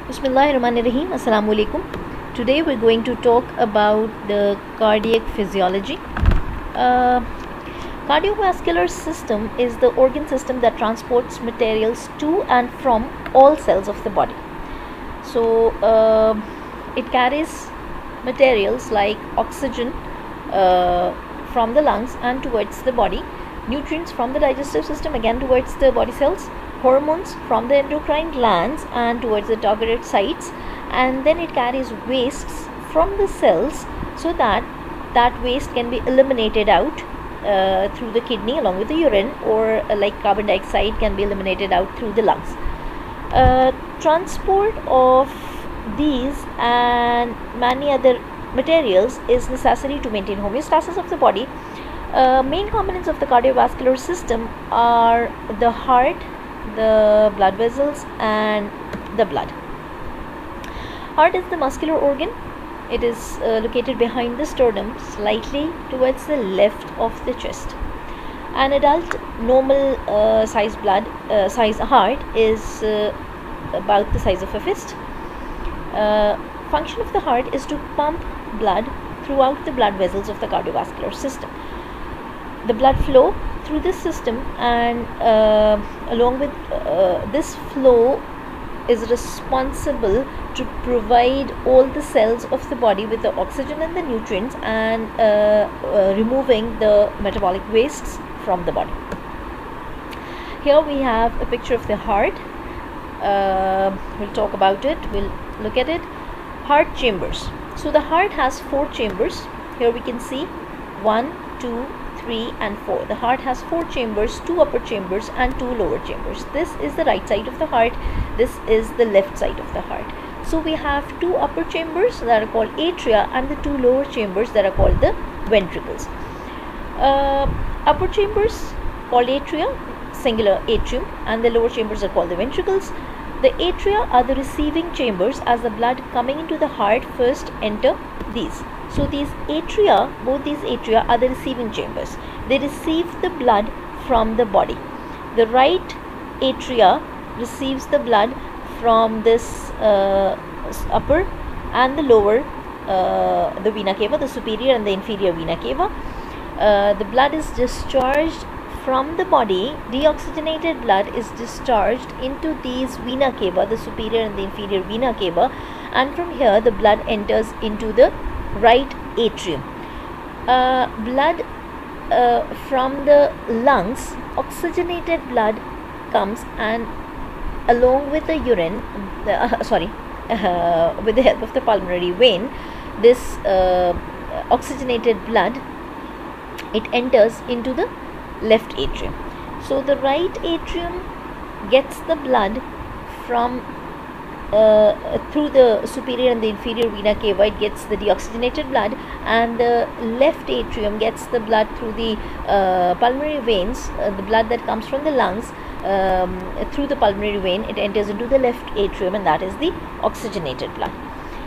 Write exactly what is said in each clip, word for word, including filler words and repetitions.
Bismillahirrahmanirrahim. Assalamu alaikum. Today we're going to talk about the cardiac physiology. Uh, cardiovascular system is the organ system that transports materials to and from all cells of the body. So uh, it carries materials like oxygen uh, from the lungs and towards the body, nutrients from the digestive system again towards the body cells, hormones from the endocrine glands and towards the targeted sites, and then it carries wastes from the cells so that that waste can be eliminated out uh, through the kidney along with the urine, or uh, like carbon dioxide can be eliminated out through the lungs. Uh, transport of these and many other materials is necessary to maintain homeostasis of the body. Uh, main components of the cardiovascular system are the heart, the blood vessels and the blood. Heart is the muscular organ. It is uh, located behind the sternum, slightly towards the left of the chest. An adult normal uh, size blood uh, size heart is uh, about the size of a fist. Uh, function of the heart is to pump blood throughout the blood vessels of the cardiovascular system. The blood flow through this system, and uh, along with uh, this flow is responsible to provide all the cells of the body with the oxygen and the nutrients, and uh, uh, removing the metabolic wastes from the body. Here we have a picture of the heart. Uh, we'll talk about it, we'll look at it. Heart chambers. So the heart has four chambers. Here we can see one, two, three and four. The heart has four chambers, two upper chambers and two lower chambers. This is the right side of the heart, this is the left side of the heart. So we have two upper chambers that are called atria and the two lower chambers that are called the ventricles. Uh, upper chambers called atria, singular atrium, and the lower chambers are called the ventricles. The atria are the receiving chambers, as the blood coming into the heart first enter these. So these atria, both these atria are the receiving chambers. They receive the blood from the body. The right atria receives the blood from this uh, upper and the lower, uh, the vena cava, the superior and the inferior vena cava. Uh, the blood is discharged from the body. Deoxygenated blood is discharged into these vena cava, the superior and the inferior vena cava, and from here the blood enters into the right atrium. Uh, blood uh, from the lungs, oxygenated blood comes, and along with the urine, the, uh, sorry, uh, with the help of the pulmonary vein, this uh, oxygenated blood, it enters into the left atrium. So the right atrium gets the blood from Uh, through the superior and the inferior vena cava. It gets the deoxygenated blood, and the left atrium gets the blood through the uh, pulmonary veins, uh, the blood that comes from the lungs um, through the pulmonary vein. It enters into the left atrium, and that is the oxygenated blood.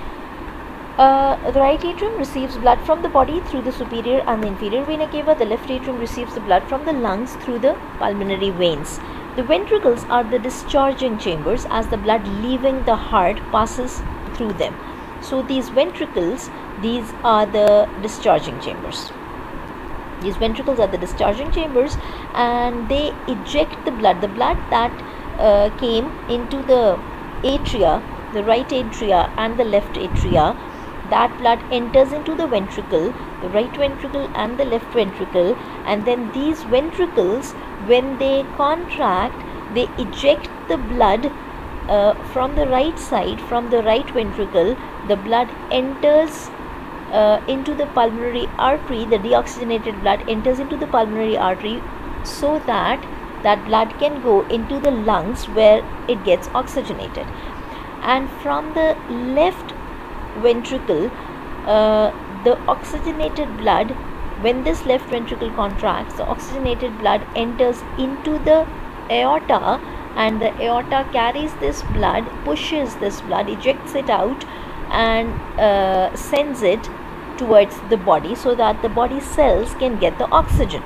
Uh, the right atrium receives blood from the body through the superior and the inferior vena cava. The left atrium receives the blood from the lungs through the pulmonary veins. The ventricles are the discharging chambers, as the blood leaving the heart passes through them. So these ventricles, these are the discharging chambers. These ventricles are the discharging chambers, and they eject the blood. The blood that uh, came into the atria, the right atria and the left atria, that blood enters into the ventricle, the right ventricle and the left ventricle, and then these ventricles, when they contract, they eject the blood uh, from the right side, from the right ventricle. The blood enters uh, into the pulmonary artery. The deoxygenated blood enters into the pulmonary artery, so that that blood can go into the lungs where it gets oxygenated. And from the left ventricle, uh, the oxygenated blood, when this left ventricle contracts, the oxygenated blood enters into the aorta, and the aorta carries this blood, pushes this blood, ejects it out, and uh, sends it towards the body so that the body cells can get the oxygen.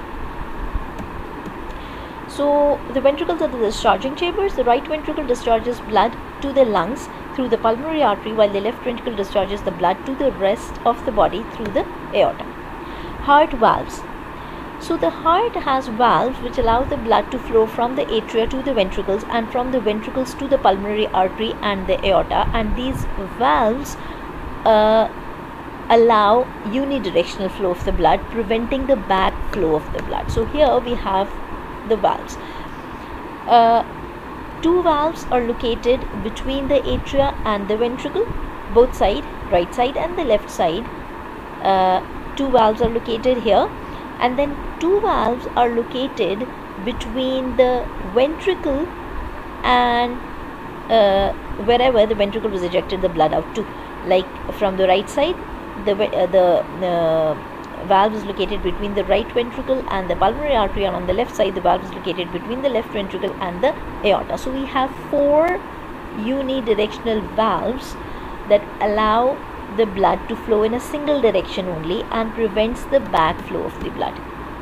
So the ventricles are the discharging chambers. The right ventricle discharges blood to the lungs through the pulmonary artery, while the left ventricle discharges the blood to the rest of the body through the aorta. Heart valves. So the heart has valves which allow the blood to flow from the atria to the ventricles and from the ventricles to the pulmonary artery and the aorta, and these valves uh, allow unidirectional flow of the blood, preventing the back flow of the blood. So here we have the valves. Uh, two valves are located between the atria and the ventricle, both side, right side and the left side. Uh, two valves are located here, and then two valves are located between the ventricle and uh, wherever the ventricle was ejected the blood out to. Like from the right side, the uh, the uh, valve is located between the right ventricle and the pulmonary artery, and on the left side the valve is located between the left ventricle and the aorta. So we have four unidirectional valves that allow the blood to flow in a single direction only and prevents the back flow of the blood.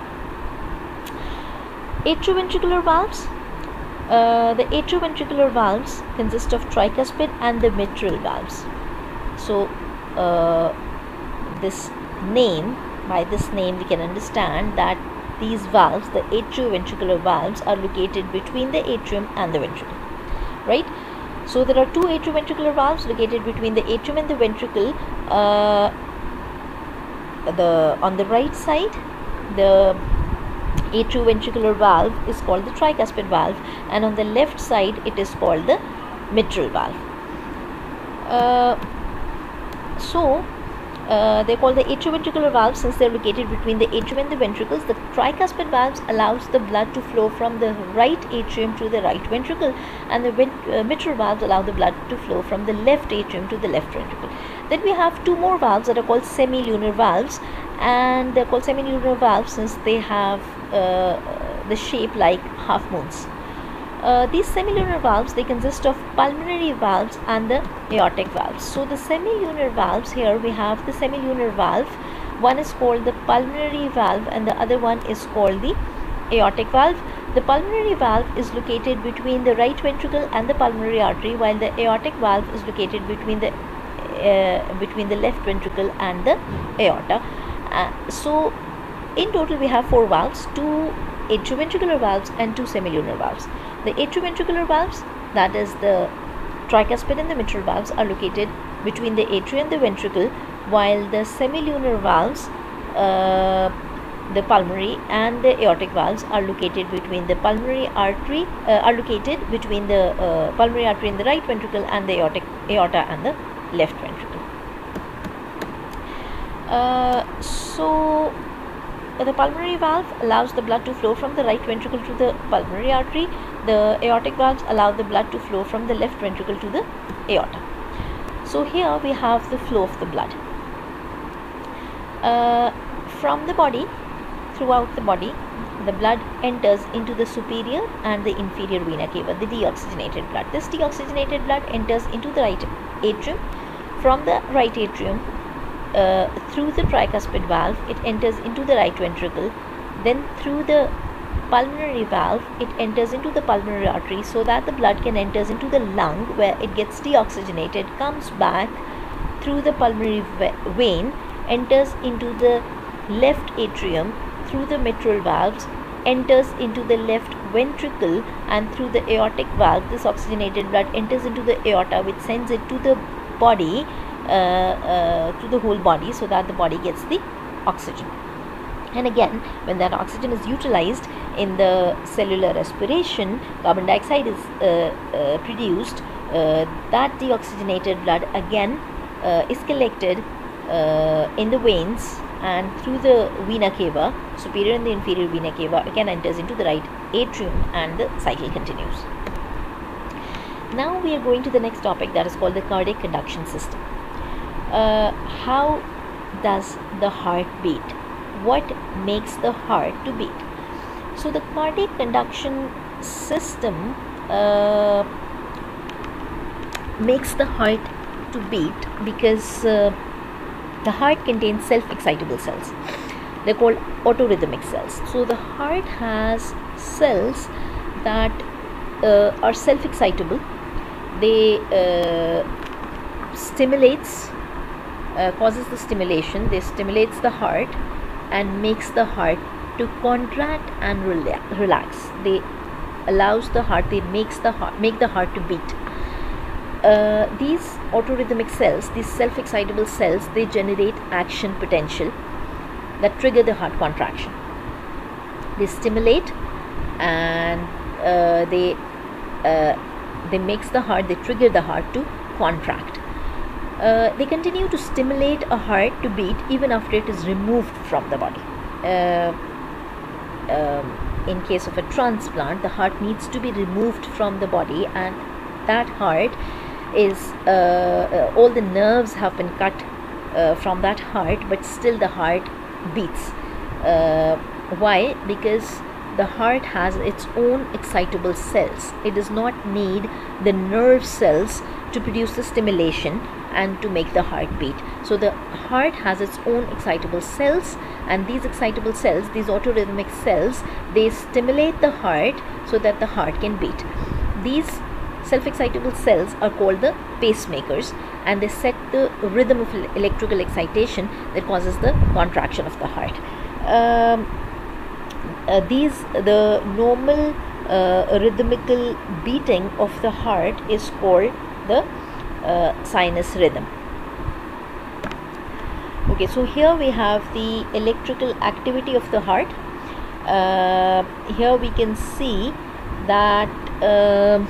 Atrioventricular valves. Uh, the atrioventricular valves consist of tricuspid and the mitral valves. So uh, this name, by this name we can understand that these valves, the atrioventricular valves, are located between the atrium and the ventricle, right? So there are two atrioventricular valves located between the atrium and the ventricle. Uh, the on the right side, the atrioventricular valve is called the tricuspid valve, and on the left side it is called the mitral valve. Uh, so uh, they're called the atrioventricular valves since they're located between the atrium and the ventricles. The tricuspid valves allows the blood to flow from the right atrium to the right ventricle, and the uh, mitral valves allow the blood to flow from the left atrium to the left ventricle. Then we have two more valves that are called semilunar valves, and they're called semilunar valves since they have uh, the shape like half moons. Uh, these semilunar valves, they consist of pulmonary valves and the aortic valves. So the semilunar valves, here we have the semilunar valve. One is called the pulmonary valve and the other one is called the aortic valve. The pulmonary valve is located between the right ventricle and the pulmonary artery, while the aortic valve is located between the uh, between the left ventricle and the aorta. Uh, so in total we have four valves, two atrioventricular valves and two semilunar valves. The atrioventricular valves, that is the tricuspid and the mitral valves, are located between the atria and the ventricle, while the semilunar valves, uh, the pulmonary and the aortic valves, are located between the pulmonary artery, uh, are located between the uh, pulmonary artery in the right ventricle and the aortic aorta and the left ventricle. Uh, so the pulmonary valve allows the blood to flow from the right ventricle to the pulmonary artery. The aortic valves allow the blood to flow from the left ventricle to the aorta. So here we have the flow of the blood. Uh, from the body, throughout the body, the blood enters into the superior and the inferior vena cava, the deoxygenated blood. This deoxygenated blood enters into the right atrium. From the right atrium, Uh, through the tricuspid valve, it enters into the right ventricle. Then through the pulmonary valve, it enters into the pulmonary artery so that the blood can enter into the lung, where it gets deoxygenated, comes back through the pulmonary vein, enters into the left atrium through the mitral valves, enters into the left ventricle, and through the aortic valve this oxygenated blood enters into the aorta, which sends it to the body, uh, uh, to the whole body, so that the body gets the oxygen. And again, when that oxygen is utilized in the cellular respiration, carbon dioxide is uh, uh, produced. Uh, that deoxygenated blood again uh, is collected uh, in the veins and through the vena cava, superior and the inferior vena cava, again enters into the right atrium, and the cycle continues. Now we are going to the next topic, that is called the cardiac conduction system. Uh, how does the heart beat? What makes the heart to beat? So the cardiac conduction system uh, makes the heart to beat because uh, the heart contains self-excitable cells. They're called autorhythmic cells. So the heart has cells that uh, are self-excitable. they uh, stimulates uh, causes the stimulation. They stimulates the heart and makes the heart to contract and rela relax. They allows the heart, they makes the heart make the heart to beat. Uh, these autorhythmic cells, these self-excitable cells, they generate action potential that trigger the heart contraction. They stimulate and uh, they uh, they makes the heart, they trigger the heart to contract. Uh, they continue to stimulate a heart to beat even after it is removed from the body. Uh, um, in case of a transplant, the heart needs to be removed from the body, and that heart is uh, uh, all the nerves have been cut uh, from that heart, but still the heart beats. Uh, why? Because the heart has its own excitable cells. It does not need the nerve cells to produce the stimulation and to make the heart beat. So the heart has its own excitable cells, and these excitable cells, these autorhythmic cells, they stimulate the heart so that the heart can beat. These self-excitable cells are called the pacemakers, and they set the rhythm of electrical excitation that causes the contraction of the heart. Um, uh, these the normal uh, rhythmical beating of the heart is called the uh, sinus rhythm. Okay, so here we have the electrical activity of the heart. Uh, here we can see that uh,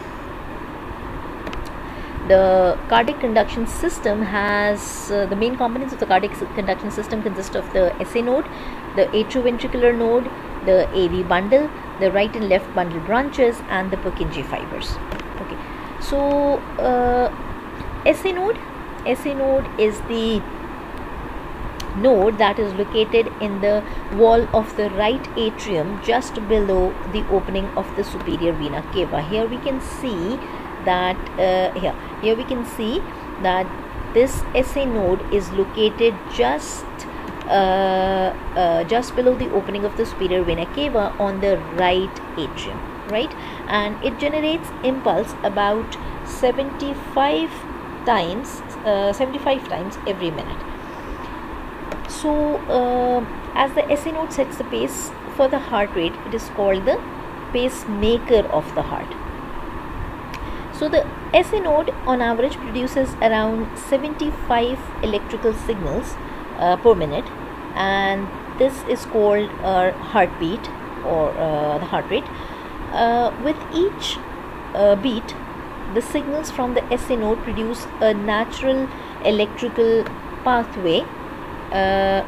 the cardiac conduction system has uh, the main components of the cardiac conduction system consist of the S A node, the atrioventricular node, the A V bundle, the right and left bundle branches, and the Purkinje fibers. Okay, so uh, S A node, S A node is the node that is located in the wall of the right atrium just below the opening of the superior vena cava. Here we can see that uh, here here we can see that this S A node is located just uh, uh, just below the opening of the superior vena cava on the right atrium, right? And it generates impulse about seventy-five times uh, seventy-five times every minute. So uh, as the S A node sets the pace for the heart rate, it is called the pacemaker of the heart. So the S A node on average produces around seventy-five electrical signals uh, per minute, and this is called uh, heartbeat or uh, the heart rate. Uh, with each uh, beat, the signals from the S A node produce a natural electrical pathway. Uh,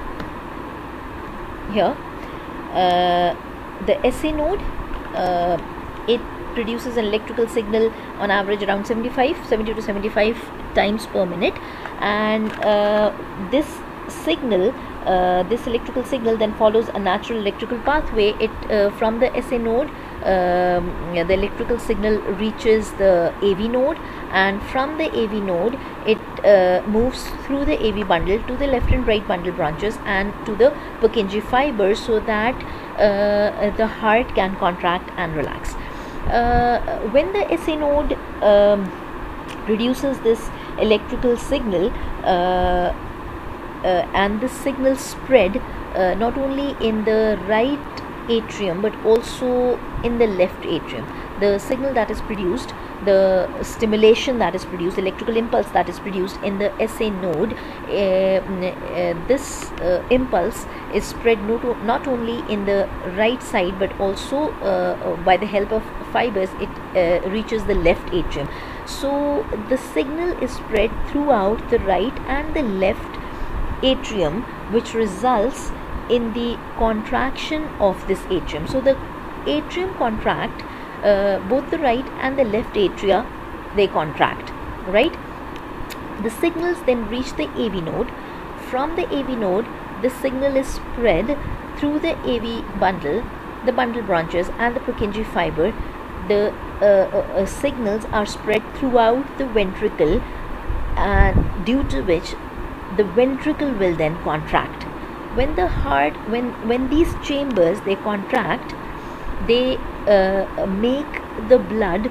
here uh, the S A node, uh, it produces an electrical signal on average around seventy-five, seventy to seventy-five times per minute, and uh, this signal uh, this electrical signal then follows a natural electrical pathway. It uh, from the S A node, um, the electrical signal reaches the A V node, and from the A V node it uh, moves through the A V bundle to the left and right bundle branches and to the Purkinje fibers, so that uh, the heart can contract and relax. Uh, when the S A node um, produces this electrical signal, uh, uh, and the signal spread uh, not only in the right atrium but also in the left atrium. The signal that is produced, the stimulation that is produced, electrical impulse that is produced in the S A node, uh, uh, this uh, impulse is spread not, not only in the right side but also uh, by the help of fibers it uh, reaches the left atrium. So the signal is spread throughout the right and the left atrium, which results in the contraction of this atrium. So the atrium contract, uh, both the right and the left atria, they contract, right? The signals then reach the A V node. From the A V node, the signal is spread through the A V bundle, the bundle branches, and the Purkinje fiber. The uh, uh, uh, signals are spread throughout the ventricle, and due to which the ventricle will then contract. When the heart, when when these chambers they contract, they uh, make the blood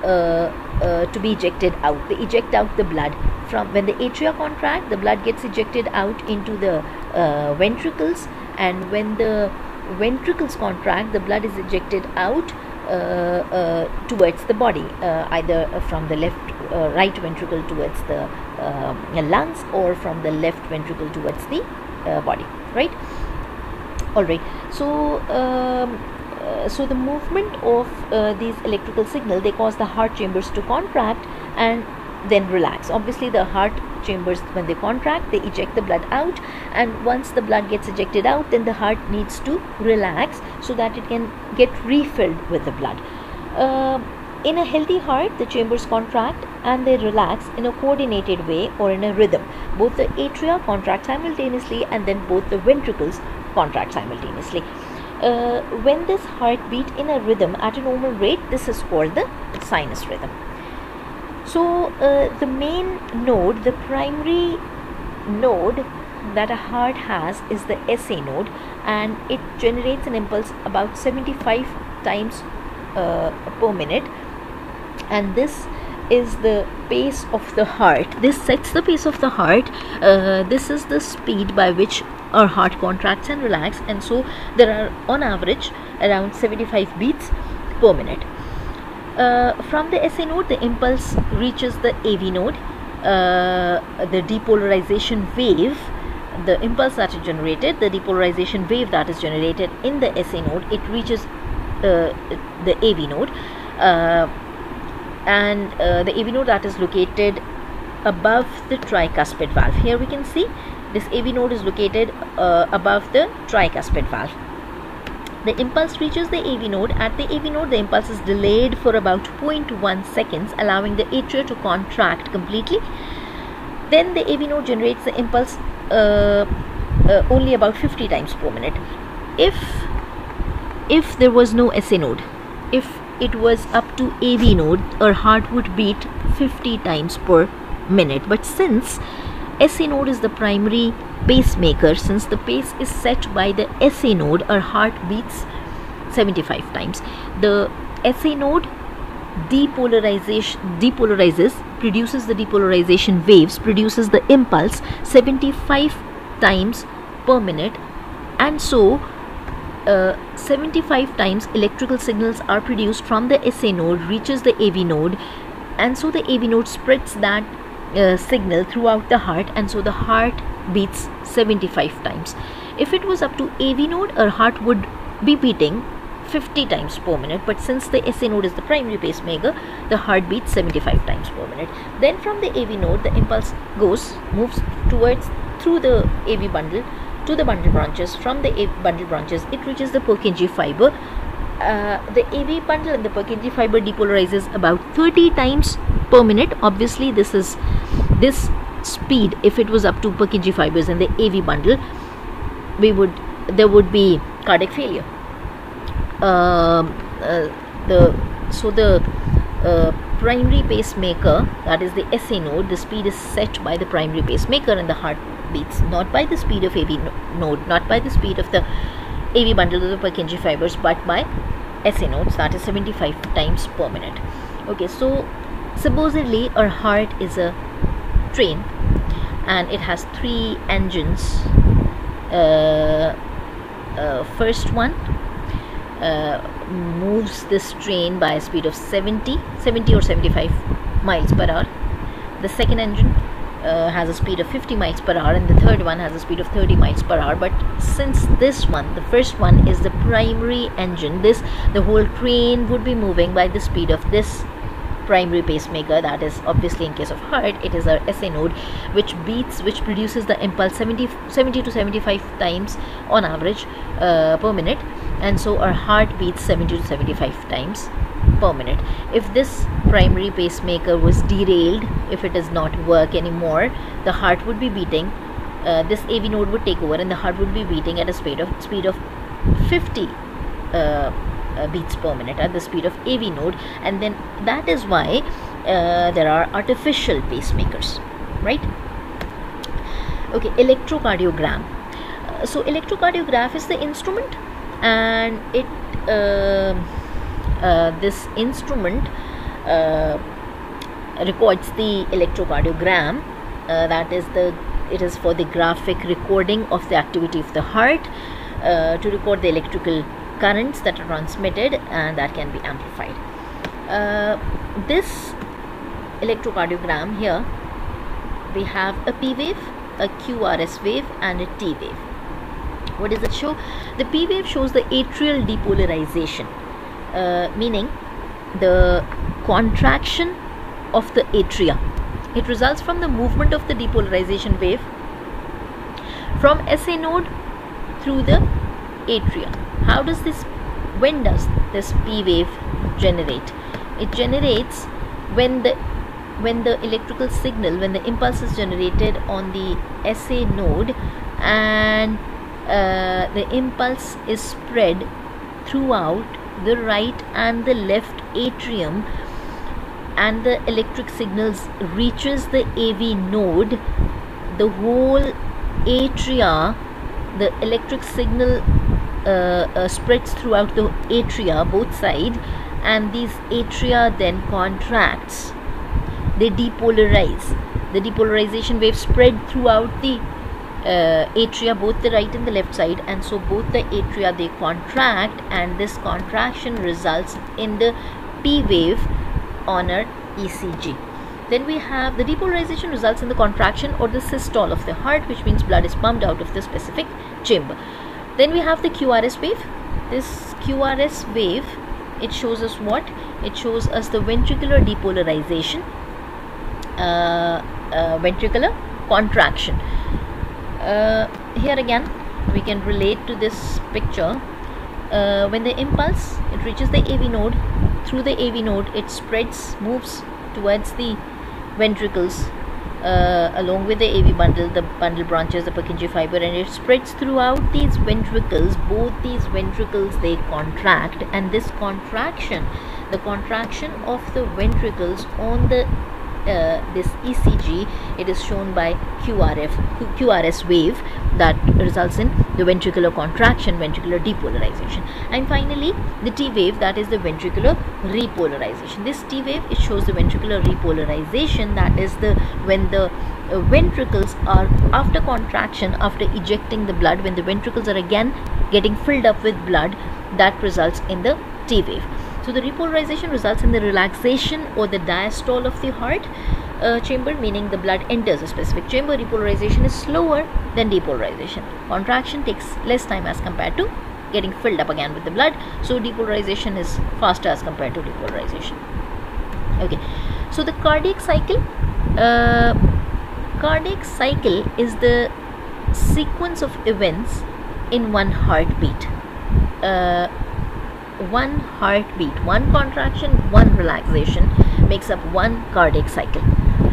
uh, uh, to be ejected out. They eject out the blood from when the atria contract. The blood gets ejected out into the uh, ventricles, and when the ventricles contract, the blood is ejected out uh, uh, towards the body, uh, either from the left uh, right ventricle towards the uh, lungs, or from the left ventricle towards the uh, body, right? All right, so um, uh, so the movement of uh, these electrical signal, they cause the heart chambers to contract and then relax. Obviously the heart chambers, when they contract, they eject the blood out, and once the blood gets ejected out, then the heart needs to relax so that it can get refilled with the blood. Uh, in a healthy heart, the chambers contract and they relax in a coordinated way or in a rhythm. Both the atria contract simultaneously, and then both the ventricles contract simultaneously. Uh, when this heart beat in a rhythm at a normal rate, this is called the sinus rhythm. So uh, the main node, the primary node that a heart has is the S A node, and it generates an impulse about seventy-five times uh, per minute, and this is the pace of the heart. This sets the pace of the heart. Uh, this is the speed by which our heart contracts and relax, and so there are on average around seventy-five beats per minute. Uh, from the S A node, the impulse reaches the A V node. Uh, the depolarization wave, the impulse that is generated, the depolarization wave that is generated in the S A node, it reaches uh, the A V node, uh, and uh, the A V node that is located above the tricuspid valve. Here we can see this A V node is located uh, above the tricuspid valve. The impulse reaches the A V node. At the A V node, the impulse is delayed for about zero point one seconds, allowing the atria to contract completely. Then the A V node generates the impulse uh, uh, only about fifty times per minute. If if there was no S A node, if it was up to A V node, our heart would beat fifty times per minute. But since S A node is the primary pacemaker, since the pace is set by the S A node, our heart beats seventy-five times. The S A node depolarization depolarizes, produces the depolarization waves, produces the impulse seventy-five times per minute, and so uh, seventy-five times electrical signals are produced from the S A node, reaches the A V node, and so the A V node spreads that uh, signal throughout the heart, and so the heart beats seventy-five times. If it was up to A V node, our heart would be beating fifty times per minute, but since the S A node is the primary pacemaker, the heart beats seventy-five times per minute. Then from the A V node, the impulse goes moves towards through the A V bundle to the bundle branches. From the A V bundle branches, it reaches the Purkinje fiber. Uh, the A V bundle and the Purkinje fiber depolarizes about thirty times per minute. Obviously, this is this speed. If it was up to Purkinje fibers and the A V bundle, we would there would be cardiac failure. Uh, uh, the so the uh, primary pacemaker, that is the S A node, the speed is set by the primary pacemaker, and the heart beats not by the speed of A V node, not by the speed of the A V bundle of the Purkinje fibers, but by S A nodes, that is seventy-five times per minute. Okay, so supposedly our heart is a train, and it has three engines. Uh, uh, first one uh, moves this train by a speed of seventy or seventy-five miles per hour. The second engine uh, has a speed of fifty miles per hour, and the third one has a speed of thirty miles per hour. But since this one, the first one, is the primary engine, this the whole train would be moving by the speed of this primary pacemaker. That is obviously, in case of heart, it is our S A node, which beats which produces the impulse seventy to seventy-five times on average uh, per minute, and so our heart beats seventy to seventy-five times per minute. If this primary pacemaker was derailed, if it does not work anymore, the heart would be beating, uh, this A V node would take over, and the heart would be beating at a speed of speed of fifty uh, Uh, beats per minute at the speed of A V node. And then that is why uh, there are artificial pacemakers, right? Okay, electrocardiogram. Uh, so electrocardiograph is the instrument, and it uh, uh, this instrument uh, records the electrocardiogram. Uh, that is the it is for the graphic recording of the activity of the heart, uh, to record the electrical currents that are transmitted and that can be amplified. Uh, this electrocardiogram here, we have a P wave, a Q R S wave and a T wave. What does it show? The P wave shows the atrial depolarization, uh, meaning the contraction of the atria. It results from the movement of the depolarization wave from S A node through the atria. How does this, when does this P wave generate? It generates when the when the electrical signal, when the impulse is generated on the S A node, and uh, the impulse is spread throughout the right and the left atrium, and the electric signals reaches the A V node. The whole atria, the electric signal uh, uh, spreads throughout the atria, both sides, and these atria then contracts. They depolarize. The depolarization wave spread throughout the uh, atria, both the right and the left side, and so both the atria, they contract, and this contraction results in the P wave on our E C G. Then we have the depolarization results in the contraction or the systole of the heart, which means blood is pumped out of the specific chamber. Then we have the Q R S wave. This Q R S wave, it shows us what? It shows us the ventricular depolarization, uh, uh, ventricular contraction. Uh, here again we can relate to this picture. Uh, when the impulse, it reaches the A V node, through the A V node it spreads, moves towards the ventricles, uh, along with the A V bundle, the bundle branches, the Purkinje fiber, and it spreads throughout these ventricles. Both these ventricles, they contract, and this contraction, the contraction of the ventricles on the uh, this E C G, it is shown by Q R F, Q R S wave that results in the ventricular contraction, ventricular depolarization. And finally the T wave, that is the ventricular repolarization. This T wave, it shows the ventricular repolarization, that is the when the uh, ventricles are, after contraction, after ejecting the blood, when the ventricles are again getting filled up with blood, that results in the T wave. So the repolarization results in the relaxation or the diastole of the heart uh, chamber, meaning the blood enters a specific chamber. Repolarization is slower than depolarization. Contraction takes less time as compared to getting filled up again with the blood. So depolarization is faster as compared to repolarization. Okay, so the cardiac cycle, uh, cardiac cycle is the sequence of events in one heartbeat. Uh, one heartbeat, one contraction, one relaxation makes up one cardiac cycle.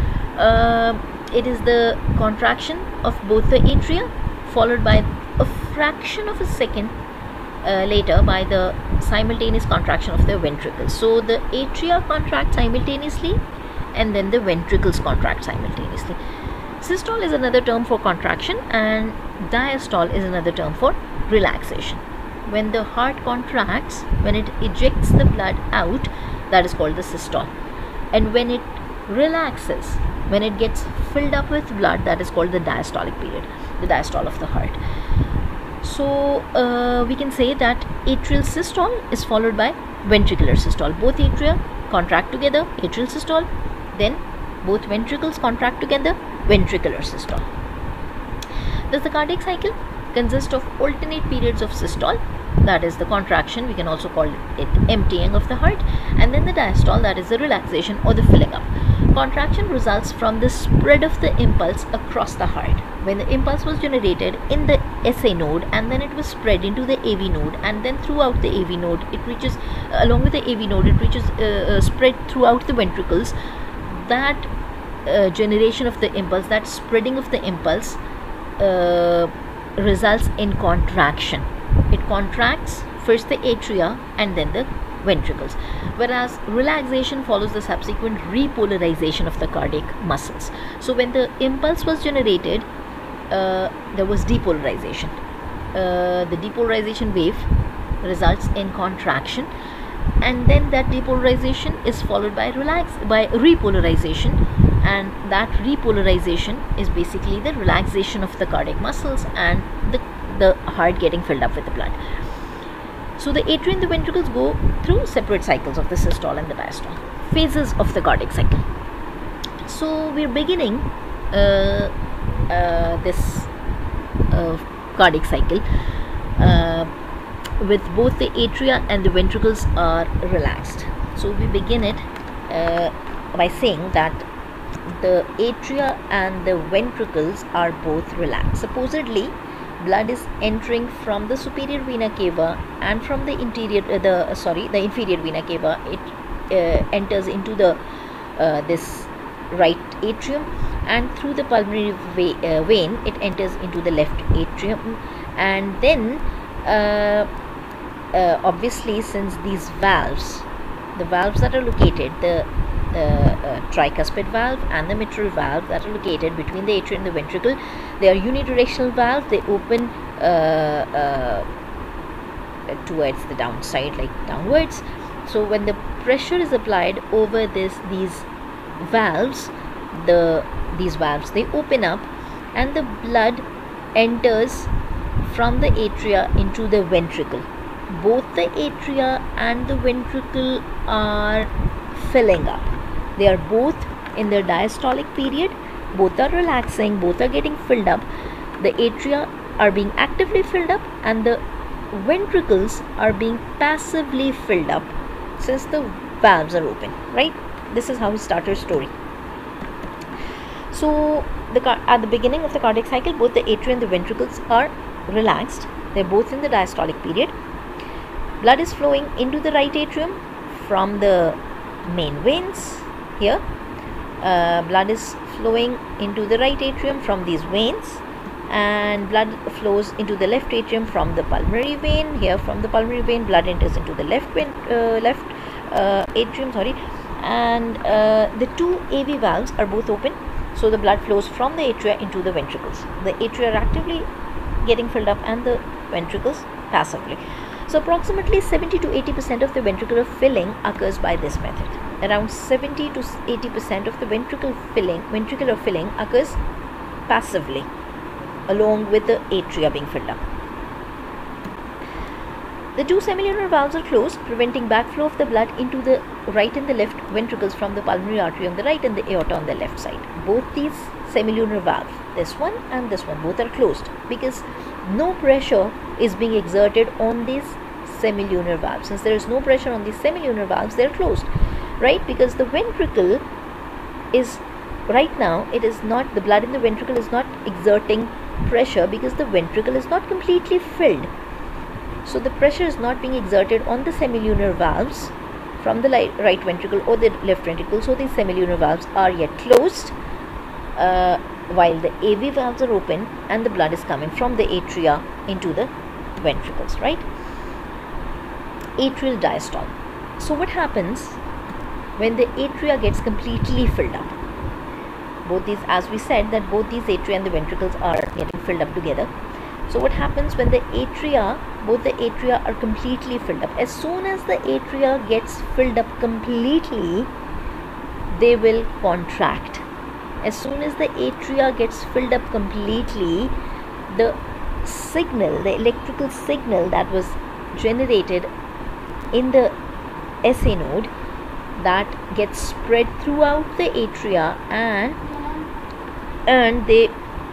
Uh, it is the contraction of both the atria, followed by a fraction of a second uh, later by the simultaneous contraction of the ventricles. So the atria contract simultaneously, and then the ventricles contract simultaneously. Systole is another term for contraction, and diastole is another term for relaxation. When the heart contracts, when it ejects the blood out, that is called the systole, and when it relaxes, when it gets filled up with blood, that is called the diastolic period, the diastole of the heart. So uh, we can say that atrial systole is followed by ventricular systole. Both atria contract together, atrial systole, then both ventricles contract together, ventricular systole. Does the cardiac cycle consist of alternate periods of systole, that is the contraction, we can also call it emptying of the heart, and then the diastole, that is the relaxation or the filling up. Contraction results from the spread of the impulse across the heart. When the impulse was generated in the S A node, and then it was spread into the A V node, and then throughout the A V node it reaches, uh, along with the A V node it reaches uh, uh, spread throughout the ventricles. That uh, generation of the impulse, that spreading of the impulse uh, results in contraction. It contracts first the atria and then the ventricles, whereas relaxation follows the subsequent repolarization of the cardiac muscles. So when the impulse was generated, uh, there was depolarization. Uh, the depolarization wave results in contraction, and then that depolarization is followed by relax by repolarization, and that repolarization is basically the relaxation of the cardiac muscles and the, the heart getting filled up with the blood. So the atria and the ventricles go through separate cycles of the systole and the diastole, phases of the cardiac cycle. So we're beginning uh, uh, this uh, cardiac cycle uh, with both the atria and the ventricles are relaxed. So we begin it uh, by saying that the atria and the ventricles are both relaxed. Supposedly, blood is entering from the superior vena cava and from the interior, uh, the uh, sorry, the inferior vena cava. It uh, enters into the uh, this right atrium, and through the pulmonary ve uh, vein, it enters into the left atrium, and then uh, uh, obviously, since these valves, the valves that are located, the uh, uh, tricuspid valve and the mitral valve that are located between the atria and the ventricle, they are unidirectional valves. They open uh, uh, towards the downside, like downwards. So when the pressure is applied over this these valves, the these valves they open up, and the blood enters from the atria into the ventricle. Both the atria and the ventricle are filling up. They are both in their diastolic period, both are relaxing, both are getting filled up. The atria are being actively filled up, and the ventricles are being passively filled up since the valves are open, right? This is how we start our story. So the at the beginning of the cardiac cycle, both the atria and the ventricles are relaxed. They're both in the diastolic period. Blood is flowing into the right atrium from the main veins. Here, uh, blood is flowing into the right atrium from these veins, and blood flows into the left atrium from the pulmonary vein. Here, from the pulmonary vein, blood enters into the left vein, uh, left uh, atrium. Sorry, and uh, the two A V valves are both open, so the blood flows from the atria into the ventricles. The atria are actively getting filled up, and the ventricles passively. So approximately seventy to eighty percent of the ventricular filling occurs by this method. Around seventy to eighty percent of the ventricle filling, ventricular filling occurs passively, along with the atria being filled up. The two semilunar valves are closed, preventing backflow of the blood into the right and the left ventricles from the pulmonary artery on the right and the aorta on the left side. Both these semilunar valves, this one and this one, both are closed because no pressure is being exerted on these semilunar valves. Since there is no pressure on these semilunar valves, they are closed, right? Because the ventricle is right now, it is not, the blood in the ventricle is not exerting pressure because the ventricle is not completely filled. So the pressure is not being exerted on the semilunar valves from the right ventricle or the left ventricle. So these semilunar valves are yet closed, uh, while the A V valves are open and the blood is coming from the atria into the ventricles, right? Atrial diastole. So what happens when the atria gets completely filled up? Both these, as we said, that both these atria and the ventricles are getting filled up together. So what happens when the atria, both the atria are completely filled up? As soon as the atria gets filled up completely, they will contract. As soon as the atria gets filled up completely, the signal, the electrical signal that was generated in the S A node, that gets spread throughout the atria, and and they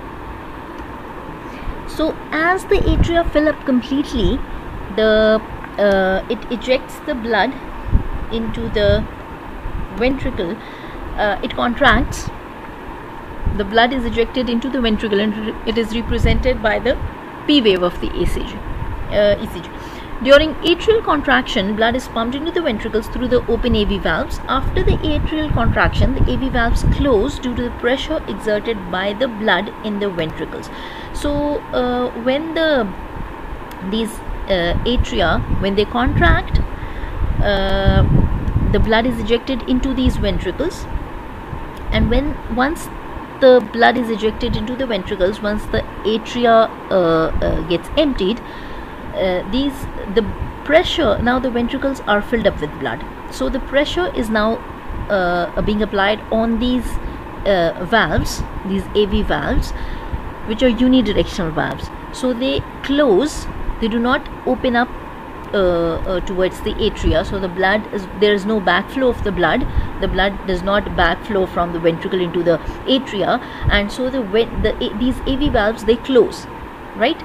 so as the atria fill up completely, the uh, it ejects the blood into the ventricle. Uh, it contracts. The blood is ejected into the ventricle, and it is represented by the P wave of the E C G. Uh, E C G. During atrial contraction, blood is pumped into the ventricles through the open A V valves. After the atrial contraction, the A V valves close due to the pressure exerted by the blood in the ventricles. So, uh, when the these uh, atria, when they contract, uh, the blood is ejected into these ventricles, and when once the blood is ejected into the ventricles, once the atria uh, uh, gets emptied, uh, these the pressure, now the ventricles are filled up with blood, so the pressure is now uh, being applied on these uh, valves, these A V valves, which are unidirectional valves. So they close, they do not open up uh, uh, towards the atria, so the blood is, there is no backflow of the blood, the blood does not backflow from the ventricle into the atria, and so the, the these A V valves, they close, right?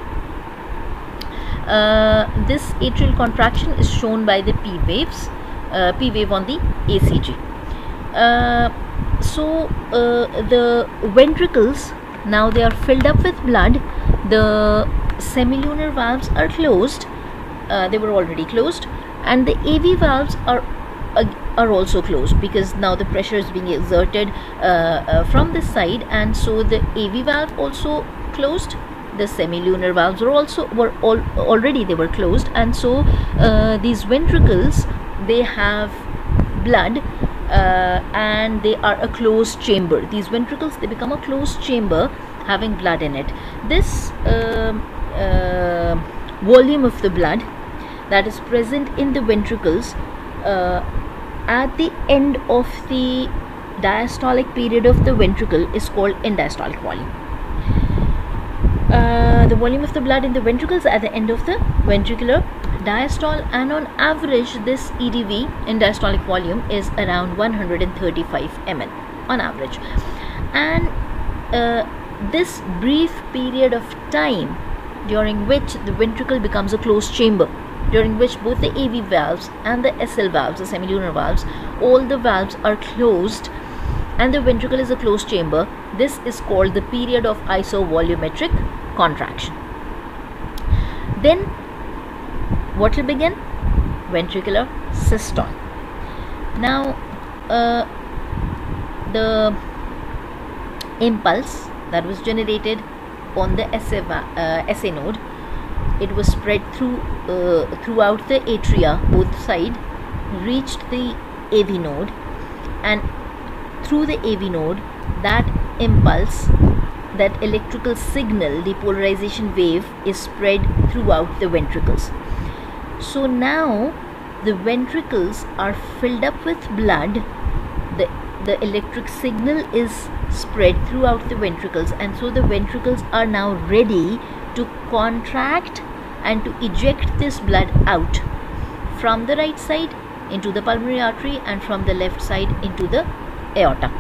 Uh, this atrial contraction is shown by the P waves, uh, P wave on the A C G. Uh, so uh, the ventricles, now they are filled up with blood, the semilunar valves are closed, uh, they were already closed, and the A V valves are uh, are also closed, because now the pressure is being exerted uh, uh, from this side, and so the A V valve also closed, the semilunar valves were also were all already they were closed, and so uh, these ventricles, they have blood uh, and they are a closed chamber. These ventricles, they become a closed chamber having blood in it. This uh, uh, volume of the blood that is present in the ventricles uh, at the end of the diastolic period of the ventricle is called end diastolic volume. Uh, the volume of the blood in the ventricles at the end of the ventricular diastole, and on average this E D V, in diastolic volume, is around one hundred thirty-five milliliters on average. And uh, this brief period of time during which the ventricle becomes a closed chamber, during which both the A V valves and the S L valves, the semilunar valves, all the valves are closed and the ventricle is a closed chamber, this is called the period of isovolumetric contraction. Then what will begin? Ventricular systole. Now uh, the impulse that was generated on the S A, uh, S A node, it was spread through uh, throughout the atria, both sides, reached the A V node, and through the A V node, that impulse, that electrical signal, depolarization wave, is spread throughout the ventricles. So now the ventricles are filled up with blood, the, the electric signal is spread throughout the ventricles, and so the ventricles are now ready to contract and to eject this blood out from the right side into the pulmonary artery and from the left side into the aorta.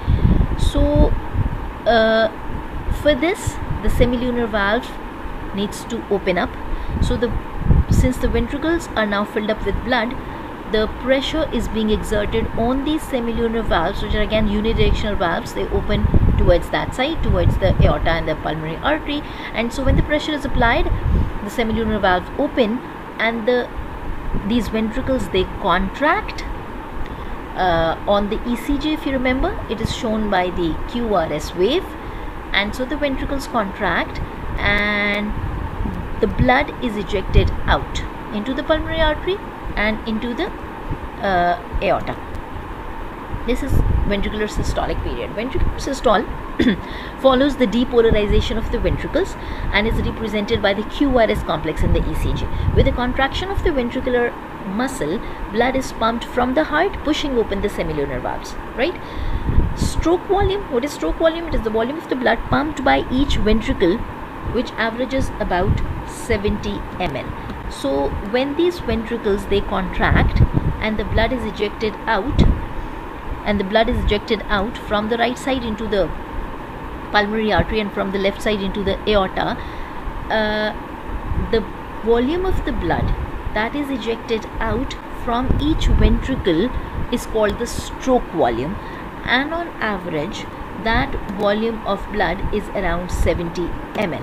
So uh, for this, the semilunar valve needs to open up. So the since the ventricles are now filled up with blood, the pressure is being exerted on these semilunar valves, which are again unidirectional valves. They open towards that side, towards the aorta and the pulmonary artery, and so when the pressure is applied, the semilunar valves open and the these ventricles, they contract. Uh, on the E C G, if you remember, it is shown by the Q R S wave, and so the ventricles contract and the blood is ejected out into the pulmonary artery and into the uh, aorta. This is ventricular systolic period. Ventricular systole follows the depolarization of the ventricles and is represented by the Q R S complex in the E C G. With the contraction of the ventricular muscle, blood is pumped from the heart, pushing open the semilunar valves, right? Stroke volume. What is stroke volume? It is the volume of the blood pumped by each ventricle, which averages about seventy milliliters. So when these ventricles, they contract and the blood is ejected out, and the blood is ejected out from the right side into the pulmonary artery and from the left side into the aorta, uh, the volume of the blood that is ejected out from each ventricle is called the stroke volume, and on average that volume of blood is around seventy milliliters.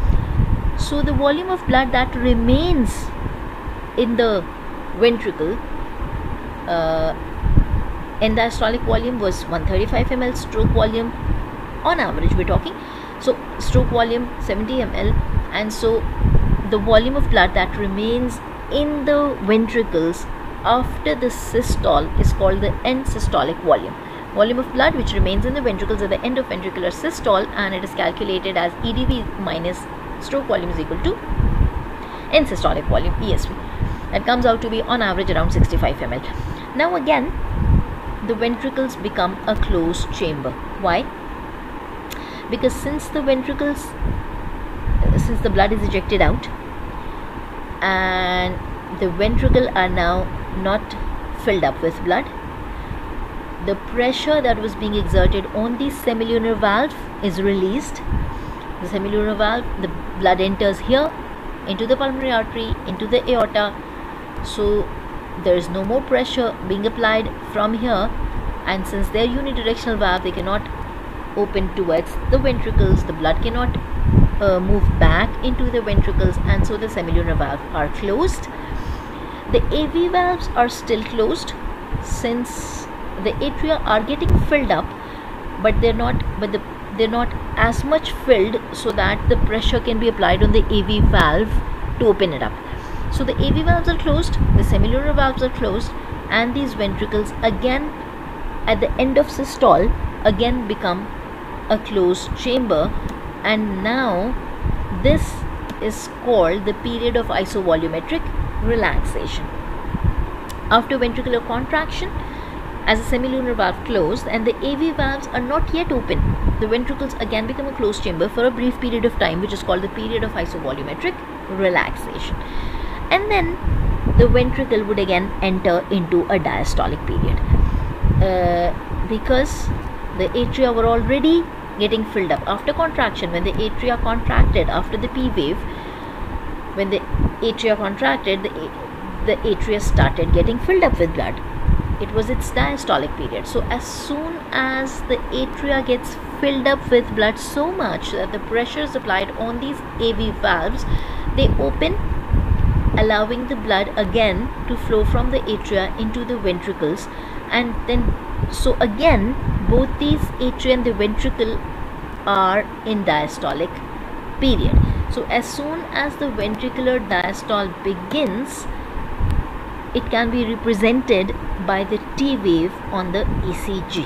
So the volume of blood that remains in the ventricle, uh, end diastolic volume was one hundred thirty-five milliliters, stroke volume on average we're talking, so stroke volume seventy milliliters, and so the volume of blood that remains in the ventricles after the systole is called the end systolic volume. Volume of blood which remains in the ventricles at the end of ventricular systole, and it is calculated as E D V minus stroke volume is equal to end systolic volume, E S V. That comes out to be on average around sixty-five milliliters. Now again, the ventricles become a closed chamber. Why? Because since the ventricles, since the blood is ejected out and the ventricle are now not filled up with blood, the pressure that was being exerted on the semilunar valve is released. The semilunar valve, the blood enters here into the pulmonary artery, into the aorta, so there is no more pressure being applied from here, and since they are unidirectional valve, they cannot open towards the ventricles, the blood cannot uh, move back into the ventricles, and so the semilunar valve are closed. The A V valves are still closed since the atria are getting filled up, but they're not but the they're not as much filled so that the pressure can be applied on the A V valve to open it up. So the A V valves are closed, the semilunar valves are closed, and these ventricles again at the end of systole again become a closed chamber, and now this is called the period of isovolumetric relaxation. After ventricular contraction, as the semilunar valve closed and the A V valves are not yet open, the ventricles again become a closed chamber for a brief period of time, which is called the period of isovolumetric relaxation. And then the ventricle would again enter into a diastolic period uh, because the atria were already getting filled up. After contraction, when the atria contracted after the P wave, when the atria contracted, the, the atria started getting filled up with blood. It was its diastolic period. So as soon as the atria gets filled up with blood so much that the pressure is applied on these A V valves, they open, allowing the blood again to flow from the atria into the ventricles, and then so again both these atria and the ventricle are in diastolic period. So as soon as the ventricular diastole begins, it can be represented by the T wave on the E C G.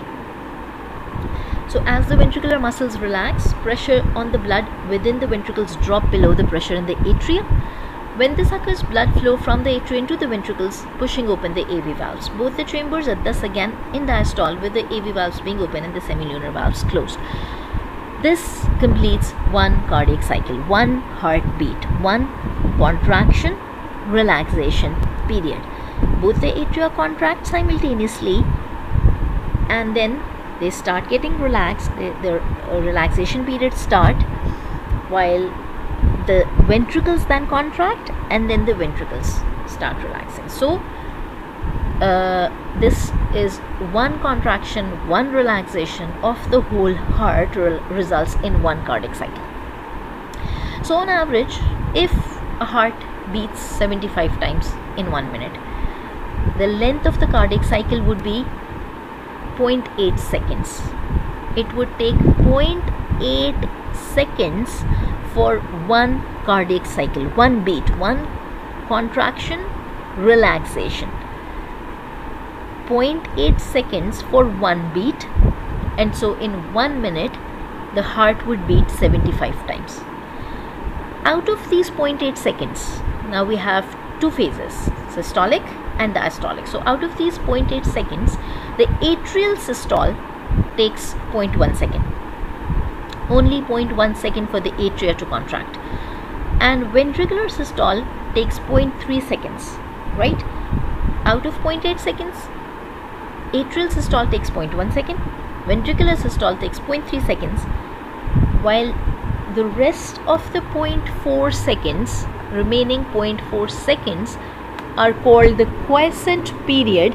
So as the ventricular muscles relax, pressure on the blood within the ventricles drop below the pressure in the atria. When this occurs, blood flow from the atria into the ventricles, pushing open the A V valves. Both the chambers are thus again in diastole, with the A V valves being open and the semilunar valves closed. This completes one cardiac cycle, one heartbeat, one contraction, relaxation period. Both the atria contract simultaneously, and then they start getting relaxed. The, the uh, relaxation period start, while the ventricles then contract, and then the ventricles start relaxing. So uh, this is one contraction, one relaxation of the whole heart re results in one cardiac cycle. So on average, if a heart beats seventy-five times in one minute, the length of the cardiac cycle would be zero point eight seconds. It would take zero point eight seconds for one cardiac cycle, one beat, one contraction, relaxation. zero point eight seconds for one beat, and so in one minute the heart would beat seventy-five times. Out of these zero point eight seconds, now we have two phases, systolic and diastolic. So out of these zero point eight seconds, the atrial systole takes zero point one second. Only zero point one second for the atria to contract, and ventricular systole takes zero point three seconds, right? Out of zero point eight seconds, atrial systole takes zero point one second, ventricular systole takes zero point three seconds, while the rest of the zero point four seconds, remaining zero point four seconds, are called the quiescent period,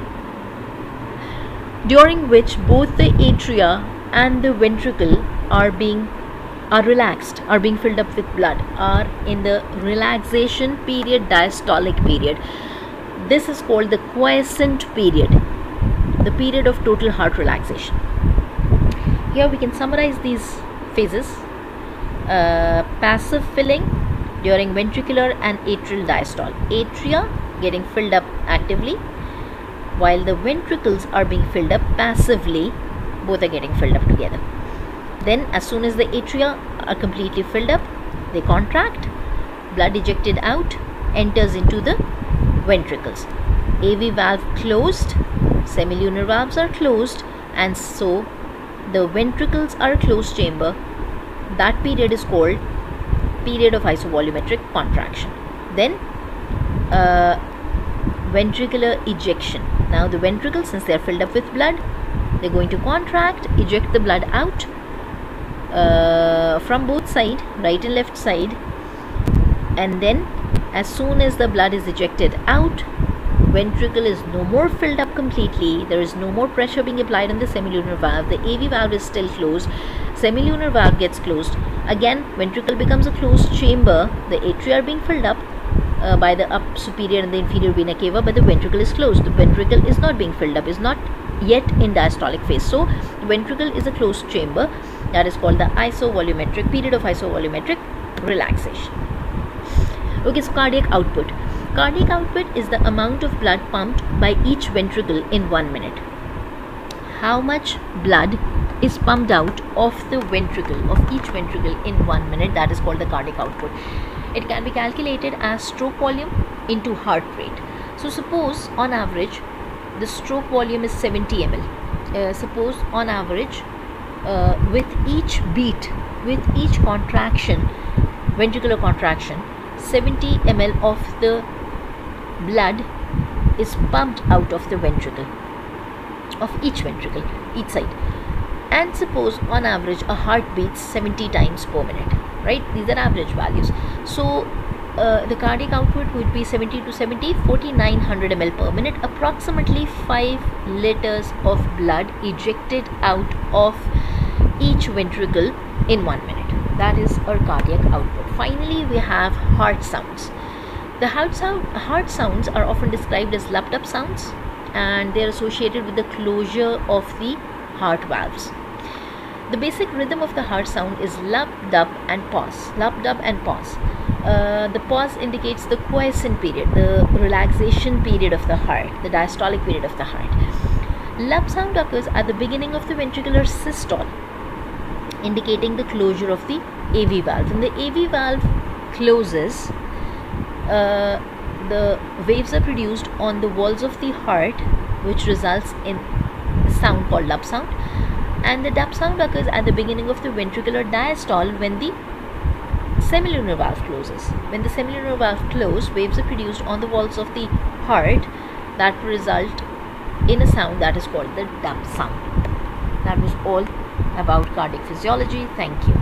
during which both the atria and the ventricle are being are relaxed, are being filled up with blood, are in the relaxation period, diastolic period. This is called the quiescent period, the period of total heart relaxation. Here we can summarize these phases. Uh, passive filling during ventricular and atrial diastole. Atria getting filled up actively, while the ventricles are being filled up passively. Both are getting filled up together. Then as soon as the atria are completely filled up, they contract, blood ejected out, enters into the ventricles. A V valve closed, semilunar valves are closed, and so the ventricles are closed chamber. That period is called period of isovolumetric contraction. Then uh, ventricular ejection. Now the ventricles, since they are filled up with blood, they're going to contract, eject the blood out uh, from both sides, right and left side, and then as soon as the blood is ejected out, ventricle is no more filled up completely, there is no more pressure being applied on the semilunar valve, the A V valve is still closed, semilunar valve gets closed, again ventricle becomes a closed chamber, the atria are being filled up uh, by the up superior and the inferior vena cava, but the ventricle is closed, the ventricle is not being filled up, is not yet in diastolic phase, so ventricle is a closed chamber. That is called the isovolumetric period of isovolumetric relaxation. Okay, so cardiac output. Cardiac output is the amount of blood pumped by each ventricle in one minute. How much blood is pumped out of the ventricle, of each ventricle in one minute, that is called the cardiac output. It can be calculated as stroke volume into heart rate. So suppose on average the stroke volume is seventy milliliters. Uh, suppose on average uh, with each beat, with each contraction, ventricular contraction, seventy milliliters of the blood is pumped out of the ventricle, of each ventricle, each side. And suppose on average a heart beats seventy times per minute, right? These are average values. So uh, the cardiac output would be seventy to seventy, forty-nine hundred milliliters per minute, approximately five liters of blood ejected out of each ventricle in one minute. That is our cardiac output. Finally, we have heart sounds. The heart, sound, heart sounds are often described as lumped up sounds, and they are associated with the closure of the heart valves. The basic rhythm of the heart sound is lup, dub and pause. Lup, dub and pause. Uh, the pause indicates the quiescent period, the relaxation period of the heart, the diastolic period of the heart. Lup sound occurs at the beginning of the ventricular systole, indicating the closure of the A V valve. When the A V valve closes, uh, the waves are produced on the walls of the heart, which results in a sound called lup sound. And the dub sound occurs at the beginning of the ventricular diastole when the semilunar valve closes. When the semilunar valve closes, waves are produced on the walls of the heart that result in a sound that is called the dub sound. That was all about cardiac physiology. Thank you.